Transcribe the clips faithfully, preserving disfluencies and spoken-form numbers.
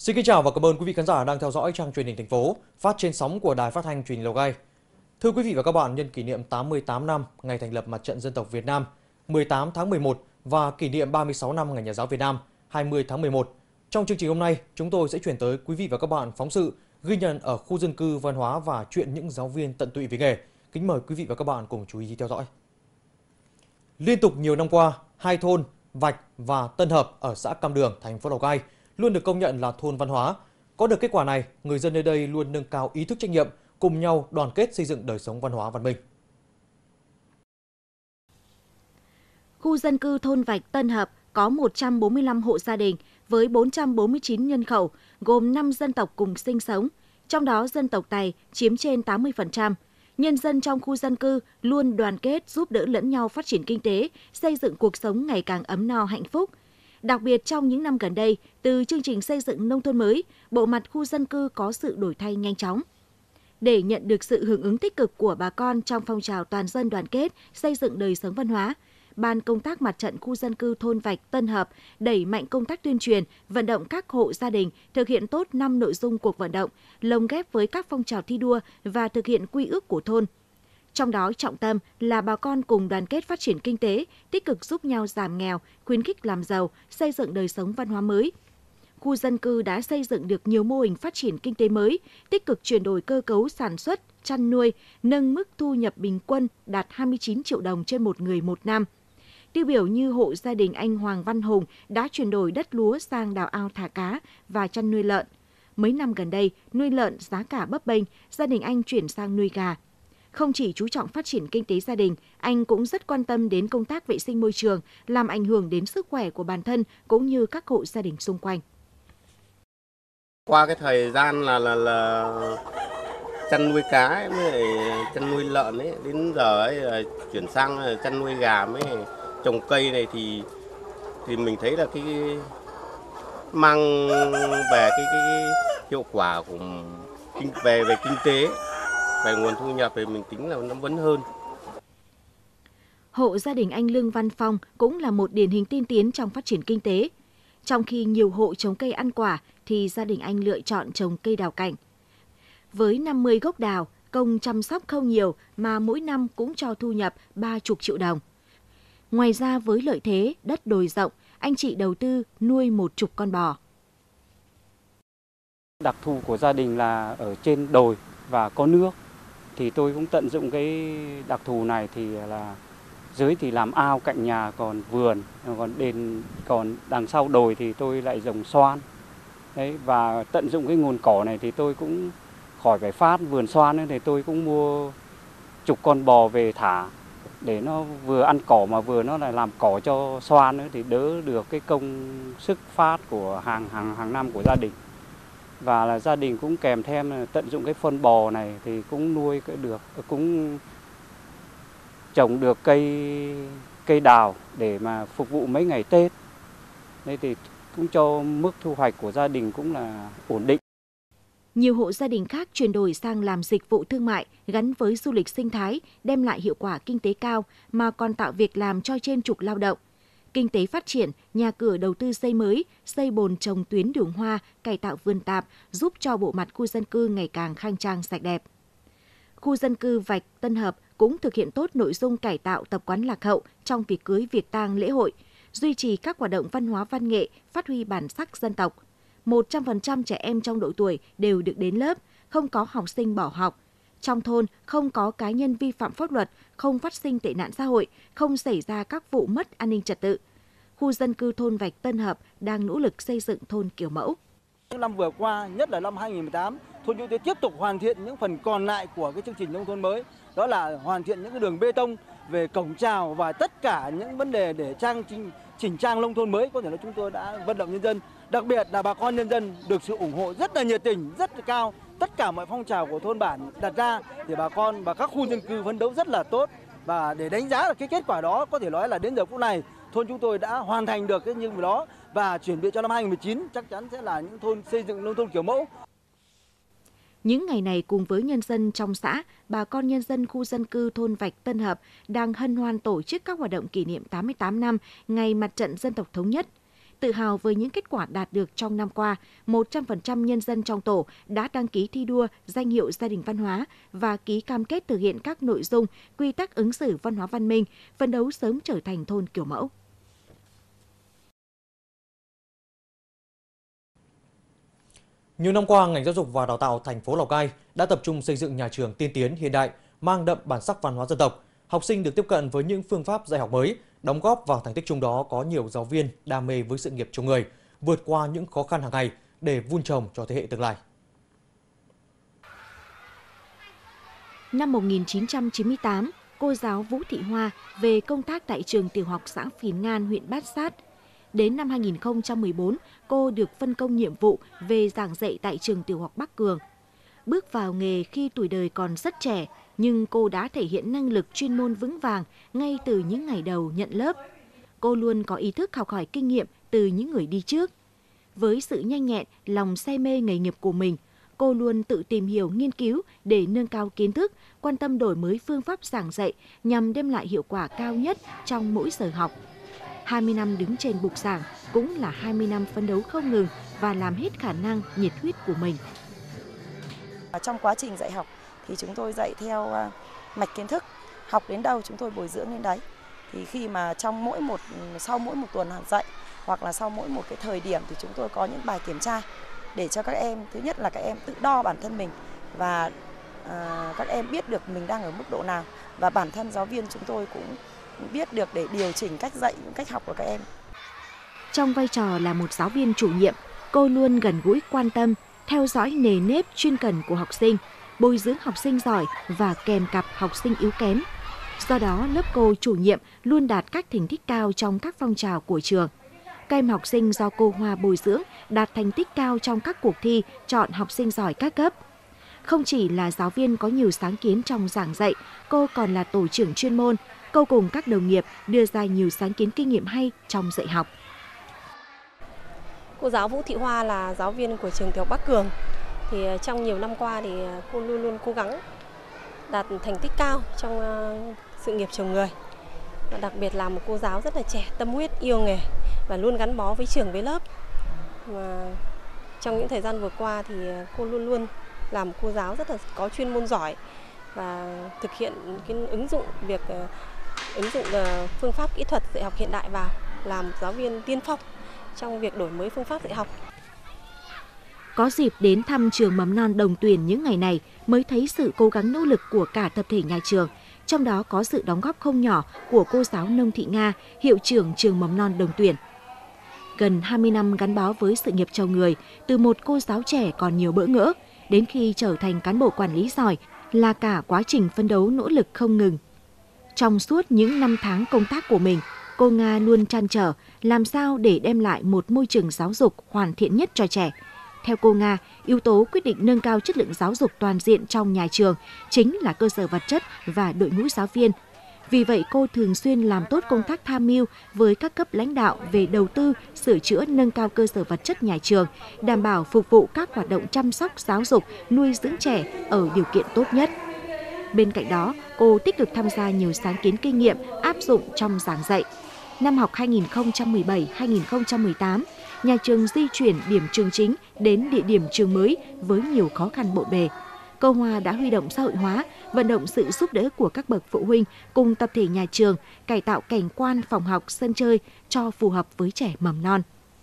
Xin kính chào và cảm ơn quý vị khán giả đang theo dõi trang truyền hình thành phố phát trên sóng của Đài Phát thanh Truyền hình Lào Cai. Thưa quý vị và các bạn, nhân kỷ niệm tám mươi tám năm ngày thành lập Mặt trận Dân tộc Việt Nam mười tám tháng mười một và kỷ niệm ba mươi sáu năm Ngày Nhà giáo Việt Nam hai mươi tháng mười một, trong chương trình hôm nay chúng tôi sẽ chuyển tới quý vị và các bạn phóng sự ghi nhận ở khu dân cư văn hóa và chuyện những giáo viên tận tụy với nghề. Kính mời quý vị và các bạn cùng chú ý theo dõi. Liên tục nhiều năm qua, hai thôn Vạch và Tân Hợp ở xã Cam Đường, thành phố Lào Cai luôn được công nhận là thôn văn hóa. Có được kết quả này, người dân nơi đây luôn nâng cao ý thức trách nhiệm, cùng nhau đoàn kết xây dựng đời sống văn hóa văn minh. Khu dân cư thôn Vạch Tân Hợp có một trăm bốn mươi lăm hộ gia đình với bốn trăm bốn mươi chín nhân khẩu, gồm năm dân tộc cùng sinh sống, trong đó dân tộc Tày chiếm trên tám mươi phần trăm. Nhân dân trong khu dân cư luôn đoàn kết giúp đỡ lẫn nhau phát triển kinh tế, xây dựng cuộc sống ngày càng ấm no hạnh phúc. Đặc biệt trong những năm gần đây, từ chương trình xây dựng nông thôn mới, bộ mặt khu dân cư có sự đổi thay nhanh chóng. Để nhận được sự hưởng ứng tích cực của bà con trong phong trào toàn dân đoàn kết, xây dựng đời sống văn hóa, Ban công tác mặt trận khu dân cư thôn Vạch Tân Hợp đẩy mạnh công tác tuyên truyền, vận động các hộ gia đình thực hiện tốt năm nội dung cuộc vận động, lồng ghép với các phong trào thi đua và thực hiện quy ước của thôn. Trong đó trọng tâm là bà con cùng đoàn kết phát triển kinh tế, tích cực giúp nhau giảm nghèo, khuyến khích làm giàu, xây dựng đời sống văn hóa mới. Khu dân cư đã xây dựng được nhiều mô hình phát triển kinh tế mới, tích cực chuyển đổi cơ cấu sản xuất, chăn nuôi, nâng mức thu nhập bình quân đạt hai mươi chín triệu đồng trên một người một năm. Tiêu biểu như hộ gia đình anh Hoàng Văn Hùng đã chuyển đổi đất lúa sang đào ao thả cá và chăn nuôi lợn. Mấy năm gần đây, nuôi lợn giá cả bấp bênh, gia đình anh chuyển sang nuôi gà. Không chỉ chú trọng phát triển kinh tế gia đình, anh cũng rất quan tâm đến công tác vệ sinh môi trường, làm ảnh hưởng đến sức khỏe của bản thân cũng như các hộ gia đình xung quanh. Qua cái thời gian là là, là chăn nuôi cá ấy, với chăn nuôi lợn ấy, đến giờ ấy là chuyển sang chăn nuôi gà với trồng cây này thì thì mình thấy là cái mang về cái cái hiệu quả của kinh về về kinh tế, về nguồn thu nhập thì mình tính là nó vẫn hơn. Hộ gia đình anh Lương Văn Phong cũng là một điển hình tiên tiến trong phát triển kinh tế. Trong khi nhiều hộ trồng cây ăn quả thì gia đình anh lựa chọn trồng cây đào cảnh. Với năm mươi gốc đào, công chăm sóc không nhiều mà mỗi năm cũng cho thu nhập ba mươi triệu đồng. Ngoài ra với lợi thế đất đồi rộng, anh chị đầu tư nuôi một chục con bò. Đặc thù của gia đình là ở trên đồi và có nước, thì tôi cũng tận dụng cái đặc thù này, thì là dưới thì làm ao cạnh nhà, còn vườn, còn đền, còn đằng sau đồi thì tôi lại trồng xoan. Đấy, và tận dụng cái nguồn cỏ này thì tôi cũng khỏi phải phát vườn xoan ấy, thì tôi cũng mua chục con bò về thả để nó vừa ăn cỏ mà vừa nó lại làm cỏ cho xoan nữa, thì đỡ được cái công sức phát của hàng hàng hàng năm của gia đình. Và là gia đình cũng kèm thêm là tận dụng cái phân bò này thì cũng nuôi được, cũng trồng được cây cây đào để mà phục vụ mấy ngày Tết. Đây thì cũng cho mức thu hoạch của gia đình cũng là ổn định. Nhiều hộ gia đình khác chuyển đổi sang làm dịch vụ thương mại gắn với du lịch sinh thái, đem lại hiệu quả kinh tế cao mà còn tạo việc làm cho trên chục lao động. Kinh tế phát triển, nhà cửa đầu tư xây mới, xây bồn trồng tuyến đường hoa, cải tạo vườn tạp giúp cho bộ mặt khu dân cư ngày càng khang trang sạch đẹp. Khu dân cư Vạch Tân Hợp cũng thực hiện tốt nội dung cải tạo tập quán lạc hậu trong việc cưới, việc tang, lễ hội, duy trì các hoạt động văn hóa văn nghệ, phát huy bản sắc dân tộc. một trăm phần trăm trẻ em trong độ tuổi đều được đến lớp, không có học sinh bỏ học. Trong thôn không có cá nhân vi phạm pháp luật, không phát sinh tệ nạn xã hội, không xảy ra các vụ mất an ninh trật tự. Khu dân cư thôn Vạch Tân Hợp đang nỗ lực xây dựng thôn kiểu mẫu. Những năm vừa qua, nhất là năm hai nghìn không trăm mười tám, thôn chúng tôi tiếp tục hoàn thiện những phần còn lại của cái chương trình nông thôn mới. Đó là hoàn thiện những cái đường bê tông về cổng chào và tất cả những vấn đề để trang chỉnh, chỉnh trang nông thôn mới. Có thể là chúng tôi đã vận động nhân dân, đặc biệt là bà con nhân dân được sự ủng hộ rất là nhiệt tình, rất là cao. Tất cả mọi phong trào của thôn bản đặt ra thì bà con và các khu dân cư phấn đấu rất là tốt. Và để đánh giá là cái kết quả đó, có thể nói là đến giờ phút này thôn chúng tôi đã hoàn thành được cái nhiệm vụ đó và chuẩn bị cho năm hai nghìn không trăm mười chín chắc chắn sẽ là những thôn xây dựng nông thôn kiểu mẫu. Những ngày này cùng với nhân dân trong xã, bà con nhân dân khu dân cư thôn Vạch Tân Hợp đang hân hoan tổ chức các hoạt động kỷ niệm tám mươi tám năm Ngày Mặt trận Dân tộc Thống nhất. Tự hào với những kết quả đạt được trong năm qua, một trăm phần trăm nhân dân trong tổ đã đăng ký thi đua danh hiệu gia đình văn hóa và ký cam kết thực hiện các nội dung, quy tắc ứng xử văn hóa văn minh, phấn đấu sớm trở thành thôn kiểu mẫu. Nhiều năm qua, ngành giáo dục và đào tạo thành phố Lào Cai đã tập trung xây dựng nhà trường tiên tiến hiện đại, mang đậm bản sắc văn hóa dân tộc. Học sinh được tiếp cận với những phương pháp dạy học mới, đóng góp vào thành tích chung đó có nhiều giáo viên đam mê với sự nghiệp chồng người, vượt qua những khó khăn hàng ngày để vun trồng cho thế hệ tương lai. Năm một nghìn chín trăm chín mươi tám, cô giáo Vũ Thị Hoa về công tác tại trường tiểu học xã Phìn Ngan, huyện Bát Sát. Đến năm hai nghìn không trăm mười bốn, cô được phân công nhiệm vụ về giảng dạy tại trường tiểu học Bắc Cường. Bước vào nghề khi tuổi đời còn rất trẻ, nhưng cô đã thể hiện năng lực chuyên môn vững vàng ngay từ những ngày đầu nhận lớp. Cô luôn có ý thức học hỏi kinh nghiệm từ những người đi trước. Với sự nhanh nhẹn, lòng say mê nghề nghiệp của mình, cô luôn tự tìm hiểu, nghiên cứu để nâng cao kiến thức, quan tâm đổi mới phương pháp giảng dạy nhằm đem lại hiệu quả cao nhất trong mỗi giờ học. hai mươi năm đứng trên bục giảng cũng là hai mươi năm phấn đấu không ngừng và làm hết khả năng, nhiệt huyết của mình. Trong quá trình dạy học thì chúng tôi dạy theo mạch kiến thức, học đến đâu chúng tôi bồi dưỡng đến đấy. Thì khi mà trong mỗi một sau mỗi một tuần dạy hoặc là sau mỗi một cái thời điểm thì chúng tôi có những bài kiểm tra để cho các em, thứ nhất là các em tự đo bản thân mình và à, các em biết được mình đang ở mức độ nào, và bản thân giáo viên chúng tôi cũng biết được để điều chỉnh cách dạy, cách học của các em. Trong vai trò là một giáo viên chủ nhiệm, cô luôn gần gũi, quan tâm, theo dõi nề nếp chuyên cần của học sinh, bồi dưỡng học sinh giỏi và kèm cặp học sinh yếu kém. Do đó, lớp cô chủ nhiệm luôn đạt các thành tích cao trong các phong trào của trường. Các em học sinh do cô Hoa bồi dưỡng đạt thành tích cao trong các cuộc thi chọn học sinh giỏi các cấp. Không chỉ là giáo viên có nhiều sáng kiến trong giảng dạy, cô còn là tổ trưởng chuyên môn. Cô cùng các đồng nghiệp đưa ra nhiều sáng kiến kinh nghiệm hay trong dạy học. Cô giáo Vũ Thị Hoa là giáo viên của trường tiểu học Bắc Cường. Thì trong nhiều năm qua thì cô luôn luôn cố gắng đạt thành tích cao trong sự nghiệp chồng người. Và đặc biệt là một cô giáo rất là trẻ, tâm huyết, yêu nghề và luôn gắn bó với trường, với lớp. Và trong những thời gian vừa qua thì cô luôn luôn là một cô giáo rất là có chuyên môn giỏi và thực hiện cái ứng dụng việc ứng dụng phương pháp kỹ thuật dạy học hiện đại vào, làm giáo viên tiên phong trong việc đổi mới phương pháp dạy học. Có dịp đến thăm trường mầm non Đồng Tuyển những ngày này mới thấy sự cố gắng nỗ lực của cả tập thể nhà trường, trong đó có sự đóng góp không nhỏ của cô giáo Nông Thị Nga, hiệu trưởng trường mầm non Đồng Tuyển. Gần hai mươi năm gắn bó với sự nghiệp chồng người, từ một cô giáo trẻ còn nhiều bỡ ngỡ, đến khi trở thành cán bộ quản lý giỏi là cả quá trình phấn đấu nỗ lực không ngừng. Trong suốt những năm tháng công tác của mình, cô Nga luôn trăn trở làm sao để đem lại một môi trường giáo dục hoàn thiện nhất cho trẻ. Theo cô Nga, yếu tố quyết định nâng cao chất lượng giáo dục toàn diện trong nhà trường chính là cơ sở vật chất và đội ngũ giáo viên. Vì vậy, cô thường xuyên làm tốt công tác tham mưu với các cấp lãnh đạo về đầu tư, sửa chữa, nâng cao cơ sở vật chất nhà trường, đảm bảo phục vụ các hoạt động chăm sóc, giáo dục, nuôi dưỡng trẻ ở điều kiện tốt nhất. Bên cạnh đó, cô tích cực tham gia nhiều sáng kiến kinh nghiệm áp dụng trong giảng dạy. Năm học hai nghìn không trăm mười bảy hai nghìn không trăm mười tám, nhà trường di chuyển điểm trường chính đến địa điểm trường mới với nhiều khó khăn bộn bề. Cô Hoa đã huy động xã hội hóa, vận động sự giúp đỡ của các bậc phụ huynh cùng tập thể nhà trường, cải tạo cảnh quan, phòng học, sân chơi cho phù hợp với trẻ mầm non.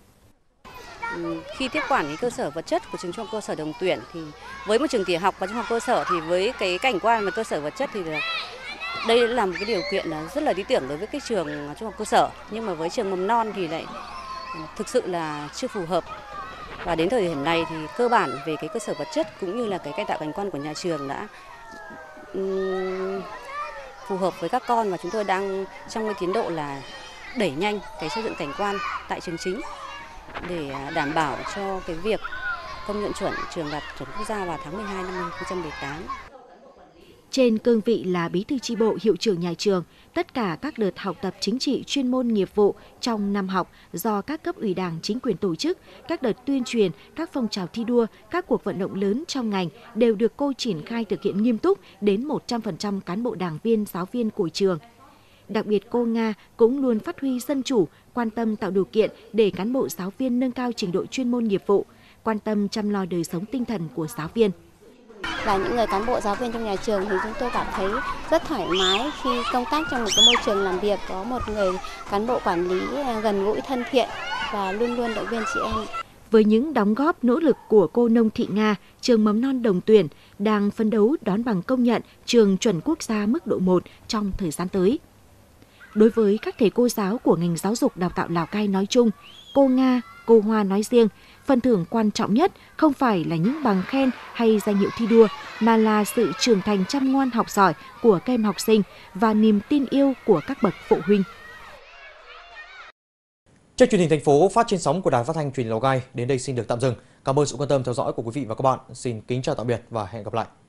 Khi tiếp quản cái cơ sở vật chất của trường trung học cơ sở Đồng Tuyển thì với một trường tiểu học và trung học cơ sở thì với cái cảnh quan và cơ sở vật chất thì là đây là một cái điều kiện là rất là lý tưởng đối với cái trường trung học cơ sở, nhưng mà với trường mầm non thì lại thực sự là chưa phù hợp. Và đến thời điểm này thì cơ bản về cái cơ sở vật chất cũng như là cái cải tạo cảnh quan của nhà trường đã um, phù hợp với các con, và chúng tôi đang trong cái tiến độ là đẩy nhanh cái xây dựng cảnh quan tại trường chính để đảm bảo cho cái việc công nhận chuẩn trường đạt chuẩn quốc gia vào tháng mười hai năm hai nghìn không trăm mười tám. Trên cương vị là bí thư chi bộ, hiệu trưởng nhà trường, tất cả các đợt học tập chính trị, chuyên môn, nghiệp vụ trong năm học do các cấp ủy Đảng, chính quyền tổ chức, các đợt tuyên truyền, các phong trào thi đua, các cuộc vận động lớn trong ngành đều được cô triển khai thực hiện nghiêm túc đến một trăm phần trăm cán bộ đảng viên, giáo viên của trường. Đặc biệt cô Nga cũng luôn phát huy dân chủ, quan tâm tạo điều kiện để cán bộ giáo viên nâng cao trình độ chuyên môn nghiệp vụ, quan tâm chăm lo đời sống tinh thần của giáo viên. Là những người cán bộ giáo viên trong nhà trường thì chúng tôi cảm thấy rất thoải mái khi công tác trong một cái môi trường làm việc có một người cán bộ quản lý gần gũi, thân thiện và luôn luôn động viên chị em. Với những đóng góp nỗ lực của cô Nông Thị Nga, trường mầm non Đồng Tuyển đang phấn đấu đón bằng công nhận trường chuẩn quốc gia mức độ một trong thời gian tới. Đối với các thầy cô giáo của ngành giáo dục đào tạo Lào Cai nói chung, cô Nga, cô Hoa nói riêng, phần thưởng quan trọng nhất không phải là những bằng khen hay danh hiệu thi đua, mà là sự trưởng thành chăm ngoan học giỏi của các em học sinh và niềm tin yêu của các bậc phụ huynh. Chương truyền hình thành phố phát trên sóng của Đài Phát thanh Truyền hình Lào Cai đến đây xin được tạm dừng. Cảm ơn sự quan tâm theo dõi của quý vị và các bạn. Xin kính chào tạm biệt và hẹn gặp lại.